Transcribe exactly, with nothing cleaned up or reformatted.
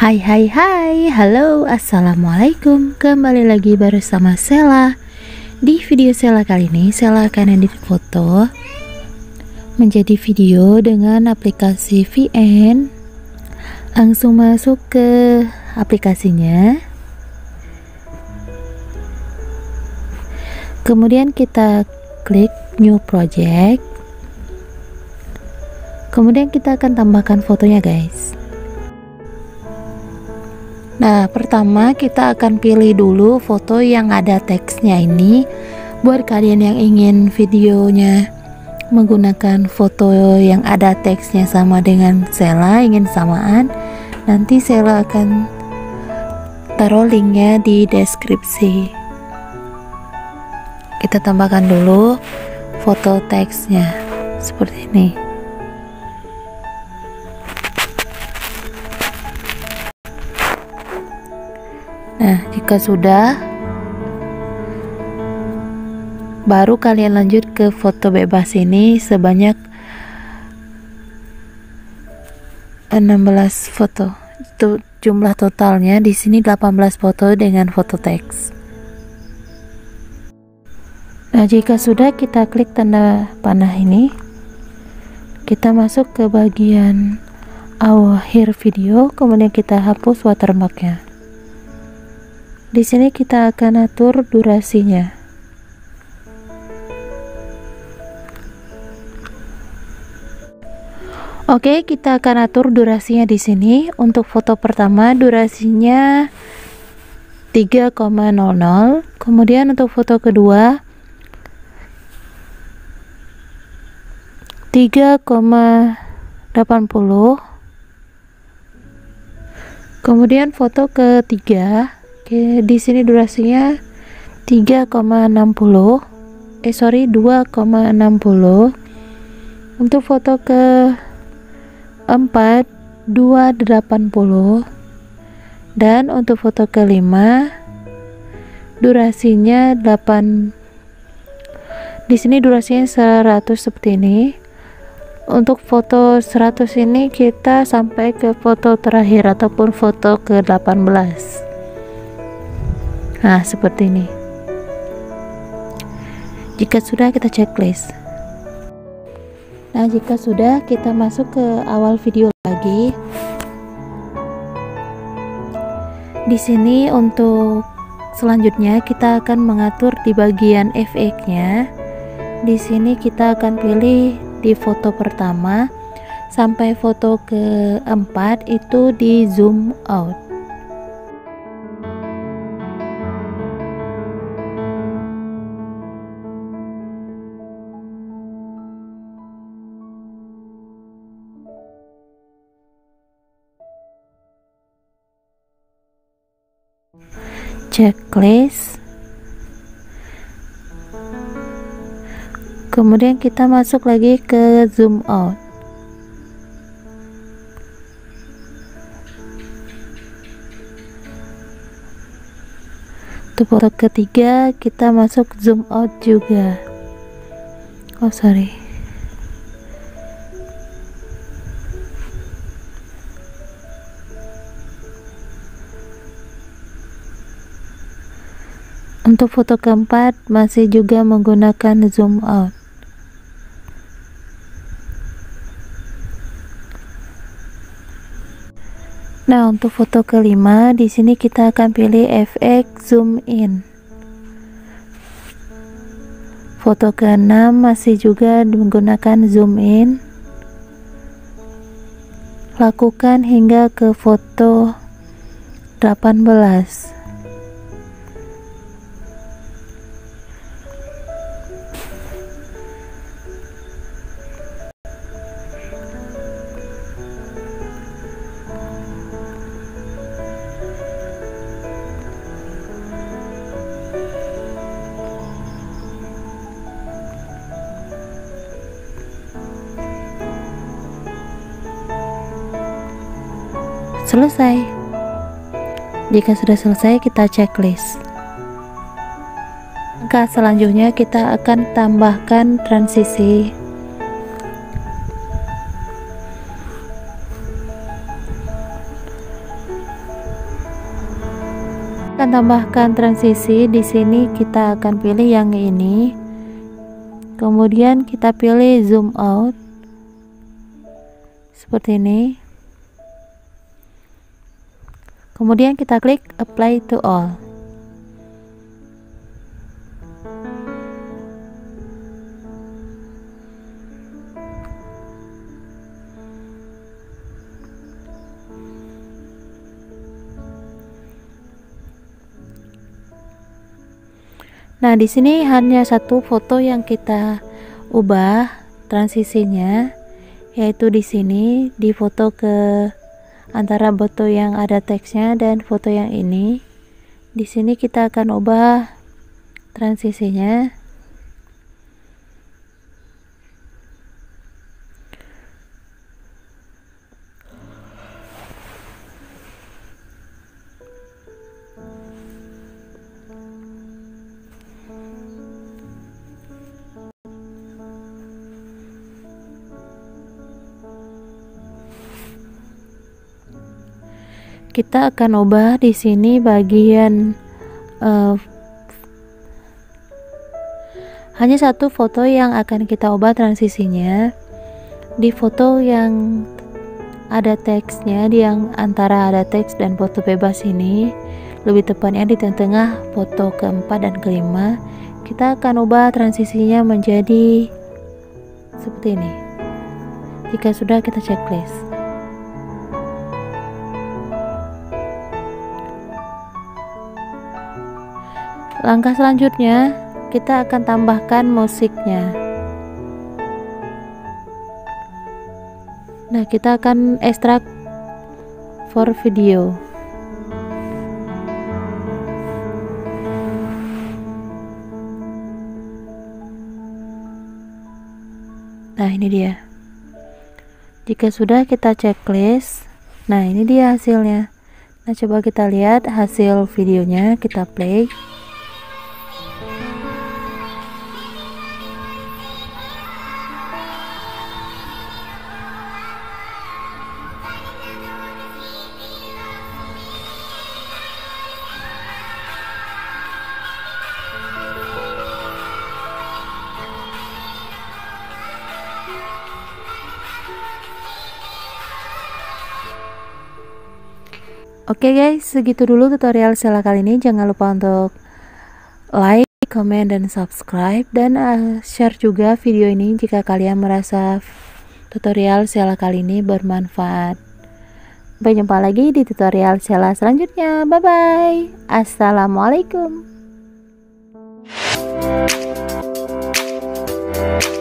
Hai hai hai, halo, assalamualaikum. Kembali lagi bersama Sela. Di video Sela kali ini, Sela akan edit foto menjadi video dengan aplikasi V N. Langsung masuk ke aplikasinya. Kemudian kita klik new project. Kemudian kita akan tambahkan fotonya, guys. Nah, pertama kita akan pilih dulu foto yang ada teksnya ini. Buat kalian yang ingin videonya menggunakan foto yang ada teksnya sama dengan Sela, ingin samaan, nanti Sela akan taruh linknya di deskripsi. Kita tambahkan dulu foto teksnya seperti ini. Nah, jika sudah, baru kalian lanjut ke foto bebas ini sebanyak enam belas foto. Itu jumlah totalnya. Di sini delapan belas foto dengan foto teks. Nah, jika sudah, kita klik tanda panah ini. Kita masuk ke bagian akhir video, kemudian kita hapus watermarknya. Di sini kita akan atur durasinya. Oke, kita akan atur durasinya di sini. Untuk foto pertama durasinya tiga koma nol nol. Kemudian untuk foto kedua tiga koma delapan puluh. Kemudian foto ketiga, oke, di sini durasinya tiga koma enam nol. Eh sorry, dua koma enam nol. Untuk foto ke empat dua koma delapan nol. Dan untuk foto kelima durasinya delapan. Di sini durasinya seratus seperti ini. Untuk foto seratus ini kita sampai ke foto terakhir ataupun foto ke delapan belas. Nah, seperti ini. Jika sudah, kita checklist. Nah, jika sudah, kita masuk ke awal video lagi. Di sini untuk selanjutnya kita akan mengatur di bagian efeknya. Di sini kita akan pilih di foto pertama sampai foto keempat itu di zoom out. Checklist. Kemudian kita masuk lagi ke zoom out. Untuk foto ketiga kita masuk zoom out juga. Oh sorry. Untuk foto keempat masih juga menggunakan zoom out. Nah, untuk foto kelima di sini kita akan pilih efek zoom in. Foto keenam masih juga menggunakan zoom in. Lakukan hingga ke foto delapan belas. Selesai. Jika sudah selesai, kita checklist. Langkah selanjutnya kita akan tambahkan transisi. akan tambahkan transisi. Di sini kita akan pilih yang ini, kemudian kita pilih zoom out seperti ini, kemudian kita klik apply to all. Nah, di sini hanya satu foto yang kita ubah transisinya, yaitu di sini di foto ke antara foto yang ada teksnya dan foto yang ini. Di sini kita akan ubah transisinya. Kita akan ubah di sini bagian uh, hanya satu foto yang akan kita ubah transisinya. Di foto yang ada teksnya, di yang antara ada teks dan foto bebas ini, lebih tepatnya di tengah-tengah foto keempat dan kelima, kita akan ubah transisinya menjadi seperti ini. Jika sudah, kita checklist. Langkah selanjutnya, kita akan tambahkan musiknya. Nah, kita akan ekstrak for video. Nah, ini dia. Jika sudah, kita checklist. Nah, ini dia hasilnya. Nah, coba kita lihat hasil videonya, kita play. Oke guys, segitu dulu tutorial Sheila kali ini. Jangan lupa untuk like, comment, dan subscribe, dan uh, share juga video ini jika kalian merasa tutorial Sheila kali ini bermanfaat. Sampai jumpa lagi di tutorial Sheila selanjutnya. Bye bye. Assalamualaikum.